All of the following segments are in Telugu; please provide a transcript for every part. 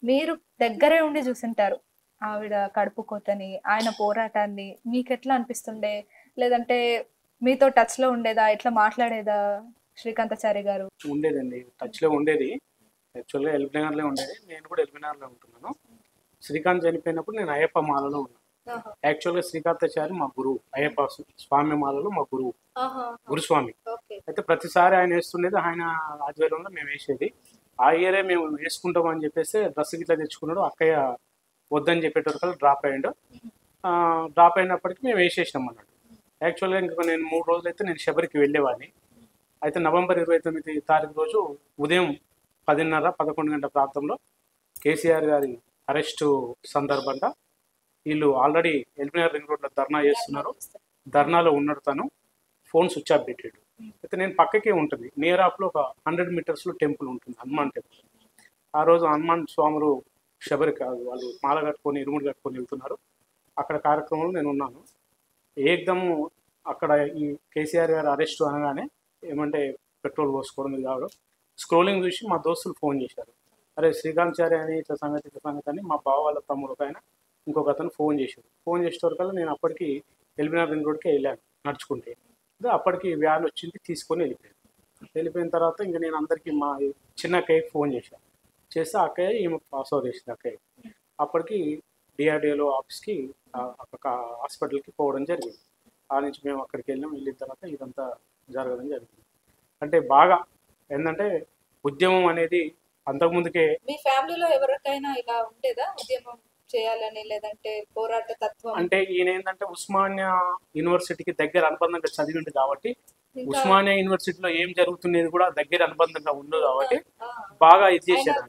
మీరు దగ్గరే ఉండి చూసుంటారు ఆవిడ కడుపు కోతని, ఆయన పోరాటాన్ని. మీకెట్లా అనిపిస్తుండే? లేదంటే మీతో టచ్‌లో ఉండేదా? ఎట్లా మాట్లాడేదా శ్రీకాంతాచారి గారు? ఉండేదండి. టచ్‌లో ఉండేది. యాక్చువల్‌గా ఎల్బీనగర్‌లో ఉండేది. నేను కూడా ఎల్బీనగర్‌లో ఉంటున్నాను. శ్రీకాంత్ చనిపోయినప్పుడు నేను అయ్యప్ప మాలలో ఉన్నాను. ఆహా! యాక్చువల్‌గా శ్రీకాంతాచారి మా గురువు. అయ్యప్ప స్వామి మాలలో మా గురువు. ఆహా! గురుస్వామి. ఓకే. అయితే ప్రతిసారి ఆయన వేస్తుండేది. ఆయన ఆధ్వర్యంలో మేము వేసేది. ఆ ఇయరే మేము వేసుకుంటాం అని చెప్పేసి డ్రెస్ గిట్లా తెచ్చుకున్నాడు. అక్కయ్య వద్దని చెప్పేటప్పటికల్లా డ్రాప్ అయ్యిండు. డ్రాప్ అయినప్పటికీ మేము వేసేసినాం అన్నట్టు. యాక్చువల్‌గా ఇంక నేను 3 రోజులైతే నేను శబరికి వెళ్ళేవాడిని. అయితే నవంబర్ 29 తారీఖు రోజు ఉదయం 10:30, 11 గంటల ప్రాంతంలో కేసీఆర్ గారి అరెస్టు సందర్భంగా వీళ్ళు ఆల్రెడీ ఎల్బీనగర్ రింగ్ రోడ్లో ధర్నా చేస్తున్నారు. ధర్నాలో ఉన్నాడు తను. ఫోన్ స్విచ్ ఆఫ్ పెట్టాడు. అయితే నేను పక్కకే ఉంటుంది. నియర్ ఆఫ్లో ఒక 100 మీటర్స్లో టెంపుల్ ఉంటుంది, హనుమాన్ టెంపుల్. ఆ రోజు హనుమాన్ స్వాములు శబరి వాళ్ళు మాల కట్టుకొని ఇరుముడు కట్టుకొని వెళ్తున్నారు. అక్కడ కార్యక్రమంలో నేను ఉన్నాను. ఏకదమ్ అక్కడ ఈ కేసీఆర్ గారు అరెస్ట్ అనగానే ఏమంటే పెట్రోల్ పోసుకోవడం ఇది కావడం స్క్రోలింగ్ చూసి మా దోస్తులు ఫోన్ చేశారు. అరే శ్రీకాంత్ చారి అని ఇట్లా సంగతి అని మా బావ వాళ్ళ తమ్ముడు ఆయన ఇంకొక అతను ఫోన్ చేశారు. ఫోన్ చేసేటవరకల్లా నేను అప్పటికి ఎల్బీనగర్ రింగ్ రోడ్కి వెళ్ళాను నడుచుకుంటే. అప్పటికి వ్యాన్ వచ్చింది, తీసుకొని వెళ్ళిపోయాను. వెళ్ళిపోయిన తర్వాత ఇంక నేను అందరికీ మా చిన్న అక్కయ్యకి ఫోన్ చేశాను. చేస్తే అక్కయ్య ఈమె పాస్ అవుట్ చేసింది అక్కయ్య. అప్పటికి డిఆర్డిఏలో ఆఫీస్కి ఒక హాస్పిటల్కి పోవడం జరిగింది. ఆ నుంచి మేము అక్కడికి వెళ్ళిన తర్వాత ఇదంతా జరగడం జరిగింది. అంటే బాగా ఏంటంటే ఉద్యమం అనేది అంతకుముందుకే మీ ఫ్యామిలీలో ఎవరికైనా ఇలా ఉండేదా ఉద్యమం చేయాలని, లేదంటే పోరాట తత్వం? అంటే ఈయన ఏంటంటే ఉస్మానియా యూనివర్సిటీకి దగ్గర అనుబంధంగా చదివింది కాబట్టి ఉస్మానియా యూనివర్సిటీలో ఏం జరుగుతున్నది కూడా దగ్గర అనుబంధంగా ఉంది కాబట్టి బాగా ఇది చేశారు.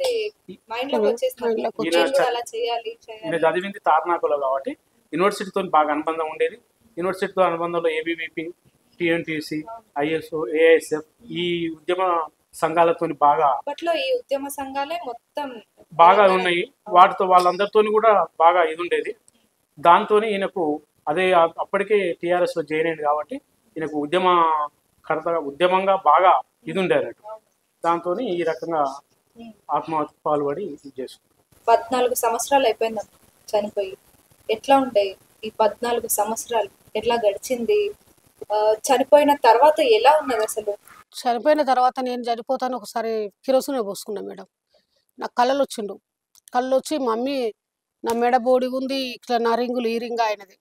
ఈయన చదివింది తార్నాకలో కాబట్టి యూనివర్సిటీతో బాగా అనుబంధం ఉండేది. యూనివర్సిటీతో అనుబంధంలో ఏబీవీపీ, టీఎన్టీసీ, ఐఎస్ఓ, ఏఐఎస్ఎఫ్ ఈ ఉద్యమ సంఘాలతో బాగా అప్పట్లో ఈ ఉద్యమ సంఘాలే మొత్తం బాగా ఉన్నాయి. వాటితో వాళ్ళందరితో కూడా బాగా ఇది ఉండేది. దాంతో ఈయనకు అదే అప్పటికే టీఆర్ఎస్లో జాయిన్ అయింది కాబట్టి ఈయనకు ఉద్యమంగా బాగా ఇది ఉండేదన్నట్టు. దాంతో ఈ రకంగా ఆత్మహత్య పాల్పడి ఇది చేసుకున్నాడు. 14 సంవత్సరాలు అయిపోయింది చనిపోయి. ఎట్లా ఉంటాయి ఈ 14 సంవత్సరాలు? ఎట్లా గడిచింది? చనిపోయిన తర్వాత ఎలా ఉన్నది అసలు? చనిపోయిన తర్వాత నేను చనిపోతాను ఒకసారి కిరోసిన్ పోసుకున్నా మేడం. నాకు కళ్ళలు వచ్చిండు. కళ్ళు వచ్చి మమ్మీ నా మెడ బోడి ఉంది, ఇట్లా నా రింగులు ఈ రింగ్ ఆయనది.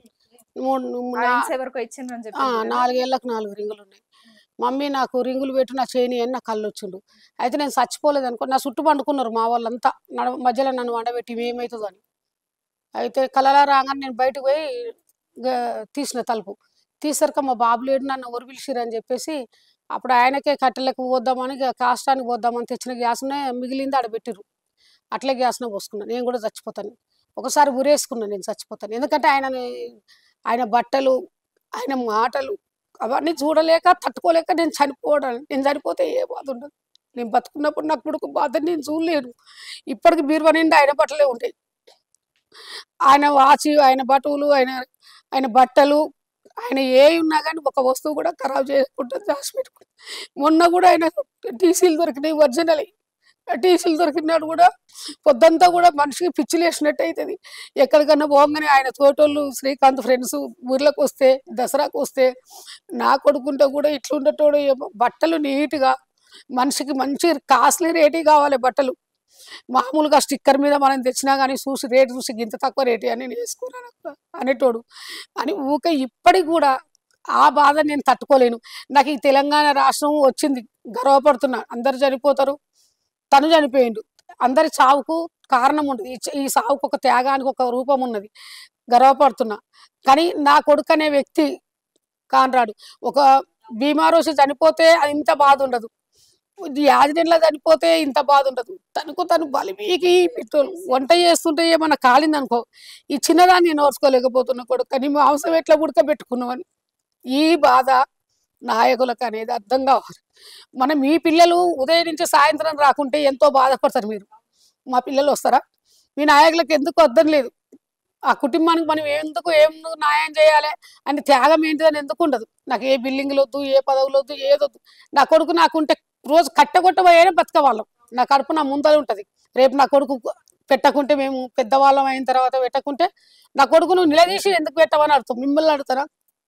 4 ఏళ్ళకు 4 రింగులు ఉన్నాయి. మమ్మీ నాకు రింగులు పెట్టు నా చేని అని నా కళ్ళు వచ్చిండు. అయితే నేను చచ్చిపోలేదు అనుకో, నా చుట్టూ పండుకున్నారు మా వాళ్ళంతా. మధ్యలో నన్ను వండబెట్టి ఏమవుతుందో అని. అయితే కలలా రాగానే నేను బయటకు పోయి తీసిన తలుపు తీసరిక మా బాబు లేడు, నన్ను ఎవరు పిలిచిరని చెప్పేసి అప్పుడు ఆయనకే కట్టెలకు పోద్దామని కాష్టానికి పోద్దామని తెచ్చిన గ్యాస్నే మిగిలింది ఆడబెట్టిరు. అట్లే గ్యాస్నే పోసుకున్నాను. నేను కూడా చచ్చిపోతాను. ఒకసారి ఉరేసుకున్నాను నేను చచ్చిపోతాను. ఎందుకంటే ఆయన బట్టలు, ఆయన మాటలు అవన్నీ చూడలేక తట్టుకోలేక నేను చనిపోతే ఏ బాధ ఉండదు. నేను బతుకున్నప్పుడు నా కొడుకు బాధ నేను చూడలేను. ఇప్పటికి బీరువా నిండా ఆయన బట్టలే ఉంటాయి. ఆయన వాచి, ఆయన బటువులు, ఆయన బట్టలు, ఆయన ఏ ఉన్నా కానీ ఒక వస్తువు కూడా ఖరాబ్ చేయకుండా దాచిపెట్టుకుంటాడు. మొన్న కూడా ఆయన టీసీలు దొరికినాయి ఒరిజినల్. టీసీలు దొరికినాడు కూడా పొద్దంతా కూడా మనిషికి పిచ్చి లేసినట్టు అవుతుంది. ఎక్కడికన్నా పోగానే ఆయన తోటోళ్ళు శ్రీకాంత్ ఫ్రెండ్స్ ఊర్లకు వస్తే, దసరాకు వస్తే నా కొడుకుంటే కూడా ఇట్లుండేటోడు. బట్టలు నీట్గా, మనిషికి మంచి కాస్ట్లీ రేటు కావాలి బట్టలు. మామూలుగా స్టిక్కర్ మీద మనం తెచ్చినా కానీ చూసి రేటు చూసి ఇంత తక్కువ రేటు అని నేను వేసుకున్నాను అనేటోడు అని ఊకే. ఇప్పటికి కూడా ఆ బాధ నేను తట్టుకోలేను. నాకు ఈ తెలంగాణ రాష్ట్రం వచ్చింది గర్వపడుతున్నా. అందరు చనిపోతారు, తను చనిపోయిండు. అందరి చావుకు కారణం ఉంటుంది. ఈ సావుకు ఒక త్యాగానికి ఒక రూపం ఉన్నది. గర్వపడుతున్నా. కానీ నా కొడుకు అనే వ్యక్తి కానరాడు. ఒక బీమారోసి చనిపోతే ఇంత బాధ ఉండదు, యాక్సిడెంట్లో చనిపోతే ఇంత బాధ ఉండదు. తనకు తను బలిమీకి పెట్రోల్ వంట చేస్తుంటే ఏమన్నా కాలిందనుకో, ఈ చిన్నదాన్ని నేను ఓర్చుకోలేకపోతున్నా కొడుకు, కానీ మాంసం ఎట్లా ఉడకబెట్టుకున్నామని ఈ బాధ నాయకులకు అనేది అర్థం కావాలి. మీ పిల్లలు ఉదయం నుంచి సాయంత్రం రాకుంటే ఎంతో బాధపడతారు మీరు. మా పిల్లలు వస్తారా? మీ నాయకులకు ఎందుకు అర్థం లేదు. ఆ కుటుంబానికి మనం ఏం న్యాయం చేయాలి అని త్యాగం ఏంటిదని ఎందుకు ఉండదు. నాకు ఏ బిల్డింగ్లు వద్దు, ఏ పదవులు వద్దు, ఏదొద్దు. నా కొడుకు నాకుంటే రోజు కట్టగొట్టబోయేనే బతకవాళ్ళం. నా కడుపు నా ముందర ఉంటుంది. రేపు నా కొడుకు పెట్టకుంటే, మేము పెద్దవాళ్ళం అయిన తర్వాత పెట్టకుంటే నా కొడుకును నిలదీసి ఎందుకు పెట్టమని అడుగుతాం, మిమ్మల్ని అడుగుతారా?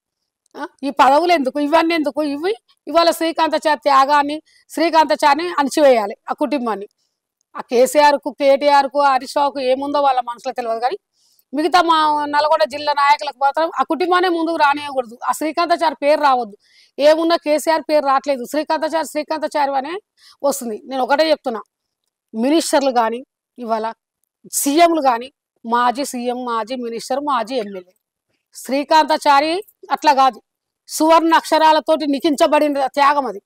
ఈ పదవులు ఎందుకు, ఇవన్నీ ఎందుకు? ఇవాళ శ్రీకాంతాచారి త్యాగాన్ని, శ్రీకాంతాచారిని అణిచివేయాలి ఆ కుటుంబాన్ని. ఆ కేసీఆర్కు, కేటీఆర్కు, హరీష్ రావుకు ఏముందో వాళ్ళ మనసులో తెలియదు, కానీ మిగతా మా నల్గొండ జిల్లా నాయకులకు మాత్రం ఆ కుటుంబాన్ని ముందుకు రానియకూడదు. ఆ శ్రీకాంతాచారి పేరు రావద్దు. ఏమున్నా కేసీఆర్ పేరు రావట్లేదు, శ్రీకాంతాచారి అనే వస్తుంది. నేను ఒకటే చెప్తున్నా, మినిస్టర్లు కానీ, ఇవాళ సీఎంలు కానీ, మాజీ సీఎం, మాజీ మినిస్టర్, మాజీ ఎమ్మెల్యే. శ్రీకాంతాచారి అట్లా కాదు, సువర్ణ అక్షరాలతోటి లిఖించబడిన త్యాగం అది.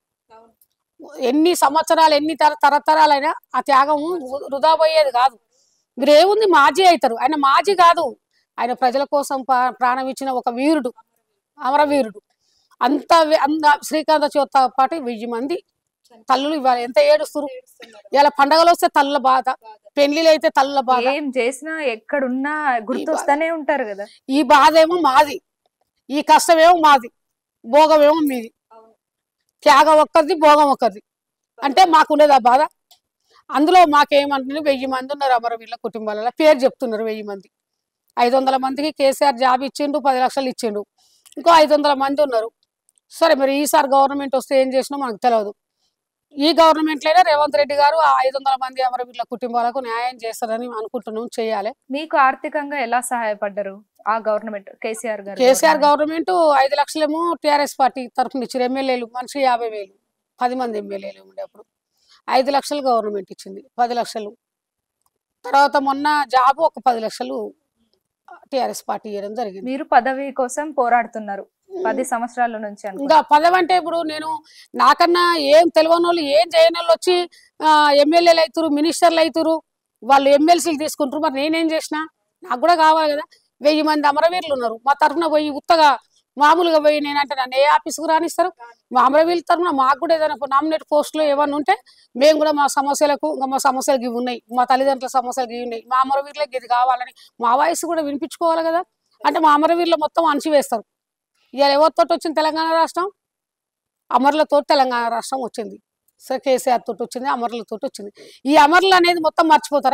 ఎన్ని సంవత్సరాలు, ఎన్ని తరతరాలైనా ఆ త్యాగం వృధా పోయేది కాదు. మీరు ఏముంది, మాజీ అవుతారు, ఆయన మాజీ కాదు, ఆయన ప్రజల కోసం ప్రాణం ఇచ్చిన ఒక వీరుడు, అమరవీరుడు. అంత శ్రీకాంతాచారితో పాటు 1000 మంది తల్లులు ఇవాళ ఎంత ఏడుస్తున్నారు. ఇలా పండగలు వస్తే తల్లుల బాధ, పెళ్లిలు అయితే తల్లుల బాధ, ఏం చేసినా ఎక్కడున్నా గుర్తొస్తానే ఉంటారు కదా. ఈ బాధ ఏమో మాది, ఈ కష్టమేమో మాది, భోగమేమో మీది. త్యాగం ఒక్కరిది, భోగం ఒక్కరిది అంటే మాకుండేది ఆ బాధ. అందులో మాకేమంటున్నారు, 1000 మంది ఉన్నారు అమరవీరుల కుటుంబాలలో. పేరు చెప్తున్నారు 1000 మంది. 500 మందికి కేసీఆర్ జాబ్ ఇచ్చిండు, 10 లక్షలు ఇచ్చిండు. ఇంకో 500 మంది ఉన్నారు. సరే, మరి ఈసారి గవర్నమెంట్ వస్తే ఏం చేసినా మనకు తెలియదు. ఈ గవర్నమెంట్లోనే రేవంత్ రెడ్డి గారు ఆ 500 మంది అమరవీరుల కుటుంబాలకు న్యాయం చేస్తారని అనుకుంటున్నాం, చేయాలి. మీకు ఆర్థికంగా ఎలా సహాయపడ్డారు ఆ గవర్నమెంట్, కేసీఆర్ గారు? కేసీఆర్ గవర్నమెంట్ 5 లక్షలేమో టీఆర్ఎస్ పార్టీ తరఫున ఇచ్చారు. ఎమ్మెల్యేలు మనిషి 50,000, 10 మంది ఎమ్మెల్యేలు ఉండే అప్పుడు 5 లక్షలు గవర్నమెంట్ ఇచ్చింది, 10 లక్షలు. తర్వాత మొన్న జాబ్ ఒక 10 లక్షలు టీఆర్ఎస్ పార్టీ ఇవ్వడం జరిగింది. మీరు పదవి కోసం పోరాడుతున్నారు 10 సంవత్సరాల నుంచి. ఇంకా పదవి అంటే ఇప్పుడు నేను నాకన్నా ఏం తెలియని వాళ్ళు, ఏం చేయని వాళ్ళు వచ్చి ఎమ్మెల్యేలు అవుతారు, మినిస్టర్లు అవుతారు, వాళ్ళు ఎమ్మెల్సీలు తీసుకుంటారు. మరి నేనేం చేసిన? నాకు కూడా కావాలి కదా. 1000 మంది అమరవీరులు ఉన్నారు. మా తరఫున పోయి ఉత్తగా మామూలుగా పోయి నేనంటే నన్ను ఏ ఆఫీస్కు రానిస్తారు? మా అమరవీరుల తరఫున మాకు కూడా ఏదైనా నామినేట్ పోస్టులు ఏమన్నా ఉంటే మేము కూడా మా సమస్యలకు, ఇంకా మా సమస్యలకు ఇవి ఉన్నాయి, మా తల్లిదండ్రుల సమస్యలకు ఇవి ఉన్నాయి, మా అమరవీరులకు ఇది కావాలని మా వాయిస్ కూడా వినిపించుకోవాలి కదా. అంటే మా అమరవీరులు మొత్తం అణచివేస్తారు. ఇవాళ ఎవరితో వచ్చింది తెలంగాణ రాష్ట్రం? అమరులతో తెలంగాణ రాష్ట్రం వచ్చింది. సో కేసీఆర్ తోటి వచ్చింది, అమరులతో వచ్చింది. ఈ అమరులు అనేది మొత్తం మర్చిపోతారా?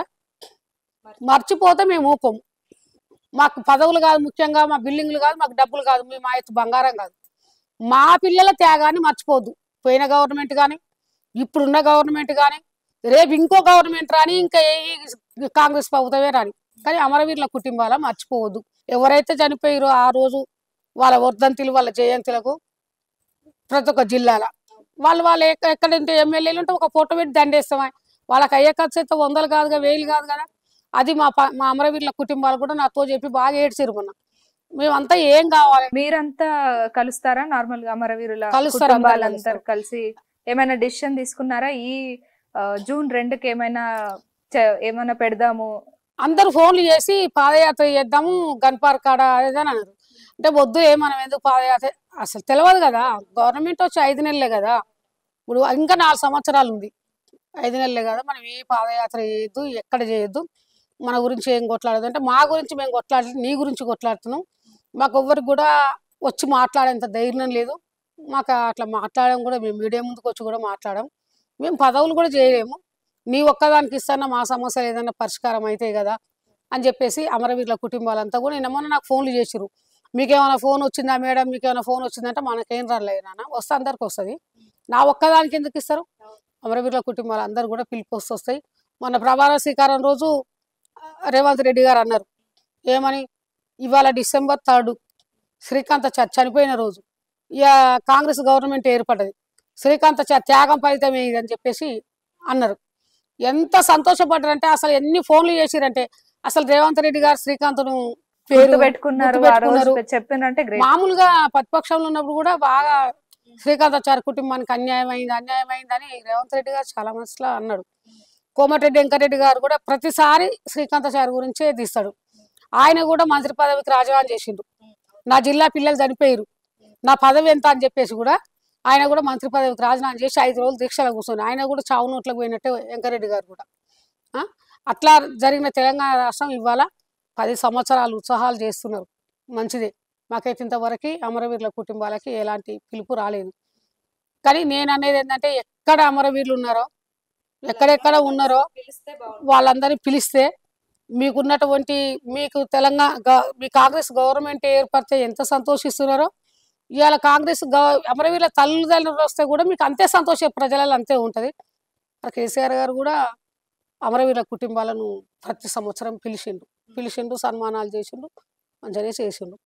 మర్చిపోతే మేము ఊపము. మాకు పదవులు కాదు ముఖ్యంగా, మా బిల్డింగ్లు కాదు, మాకు డబ్బులు కాదు, మా ఎత్తు బంగారం కాదు. మా పిల్లల త్యాగాన్ని మర్చిపోద్దు. పోయిన గవర్నమెంట్ కానీ, ఇప్పుడున్న గవర్నమెంట్ కానీ, రేపు ఇంకో గవర్నమెంట్ రాని, ఇంకా ఏ కాంగ్రెస్ ప్రభుత్వమే రాని, కానీ అమరవీరుల కుటుంబాల మర్చిపోవద్దు. ఎవరైతే చనిపోయారో ఆ రోజు వాళ్ళ వర్ధంతులు, వాళ్ళ జయంతులకు ప్రతి ఒక్క జిల్లాల వాళ్ళు ఎక్కడంటే ఎమ్మెల్యేలు ఉంటే ఒక ఫోటో పెట్టి దండేస్తామా. వాళ్ళకి అయ్యే ఖర్చు అయితే 100 కాదుగా, 1000 కాదు కదా. అది మా అమరవీరుల కుటుంబాలు కూడా నాతో చెప్పి బాగా ఏడ్చిరు. మొన్న మేమంతా ఏం కావాలి, మీరంతా కలుస్తారా నార్మల్ గా అమరవీరుల కలుస్తారు, కుటుంబాలందరూ కలిసి ఏమైనా డిసిషన్ తీసుకున్నారా? ఈ జూన్ 2కి ఏమైనా పెడదాము, అందరు ఫోన్లు చేసి పాదయాత్ర చేద్దాము గన్పార్ కాడ అని అన్నారు. అంటే వద్దు, మనం ఎందుకు పాదయాత్ర, అసలు తెలియదు కదా. గవర్నమెంట్ వచ్చి 5 నెలలే కదా, ఇప్పుడు ఇంకా 4 సంవత్సరాలు ఉంది. 5 నెలలే కదా, మనం ఏ పాదయాత్ర చేయొద్దు, ఎక్కడ చేయొద్దు, మన గురించి ఏం కొట్లాడదు అంటే మా గురించి మేము కొట్లాడి, నీ గురించి కొట్లాడుతున్నాం. మాకు ఎవ్వరికి కూడా వచ్చి మాట్లాడేంత ధైర్యం లేదు. మాకు అట్లా మాట్లాడడం కూడా, మేము మీడియా ముందుకు వచ్చి కూడా మాట్లాడడం, మేము పదవులు కూడా చేయలేము. నీ ఒక్కదానికి ఇస్తానా, మా సమస్యలు ఏదైనా పరిష్కారం అవుతాయి కదా అని చెప్పేసి అమరవీరుల కుటుంబాలంతా కూడా నిన్న నాకు ఫోన్లు చేసిరు. మీకేమైనా ఫోన్ వచ్చిందా మేడం, మీకేమైనా ఫోన్ వచ్చిందంటే మనకేం రాలేదు నాన్న, వస్తే అందరికి వస్తుంది, నా ఒక్కదానికి ఎందుకు ఇస్తారు? అమరవీరుల కుటుంబాలు అందరు కూడా పిలుపు వస్తాయి. మన ప్రమాణ స్వీకారం రోజు రేవంత్ రెడ్డి గారు అన్నారు ఏమని, ఇవాళ December 3 శ్రీకాంతాచారి చనిపోయిన రోజు, ఇక కాంగ్రెస్ గవర్నమెంట్ ఏర్పడ్డది, శ్రీకాంతాచారి త్యాగం ఫలితమే ఇది అని చెప్పేసి అన్నారు. ఎంత సంతోషపడ్డారంటే, అసలు ఎన్ని ఫోన్లు చేసిరంటే, అసలు రేవంత్ రెడ్డి గారు శ్రీకాంత్ను పేరు పెట్టుకున్నారు. మామూలుగా ప్రతిపక్షంలో ఉన్నప్పుడు కూడా బాగా శ్రీకాంతాచారి కుటుంబానికి అన్యాయం అయిందని రేవంత్ రెడ్డి గారు చాలా మనసులో అన్నాడు. కోమటిరెడ్డి వెంకటరెడ్డి గారు కూడా ప్రతిసారి శ్రీకాంతాచారి గురించే తీస్తాడు. ఆయన కూడా మంత్రి పదవికి రాజీనామా చేసిండు. నా జిల్లా పిల్లలు చనిపోయారు, నా పదవి ఎంత అని చెప్పేసి కూడా ఆయన కూడా మంత్రి పదవికి రాజీనామా చేసి 5 రోజులు దీక్షలో కూర్చొని ఆయన కూడా చావు నోట్లకు పోయినట్టే వెంకరెడ్డి గారు కూడా. అట్లా జరిగిన తెలంగాణ రాష్ట్రం ఇవాళ 10 సంవత్సరాలు ఉత్సాహాలు చేస్తున్నారు. మంచిదే. మాకైతే ఇంతవరకు అమరవీరుల కుటుంబాలకి ఎలాంటి పిలుపు రాలేదు. కానీ నేను అనేది ఏంటంటే, ఎక్కడ అమరవీరులు ఉన్నారో ఎక్కడెక్కడ ఉన్నారో పిలిస్తే బాగుంటుంది. వాళ్ళందరినీ పిలిస్తే మీకున్నటువంటి మీకు మీ కాంగ్రెస్ గవర్నమెంట్ ఏర్పడితే ఎంత సంతోషిస్తున్నారో ఇవాళ కాంగ్రెస్ అమరవీరుల తల్లిదండ్రులు వస్తే కూడా మీకు అంతే సంతోషం, ప్రజలలో అంతే ఉంటుంది. కేసీఆర్ గారు కూడా అమరవీరుల కుటుంబాలను ప్రతి సంవత్సరం పిలిచిండు, సన్మానాలు చేసిండు, మంచిగానే చేసిండు.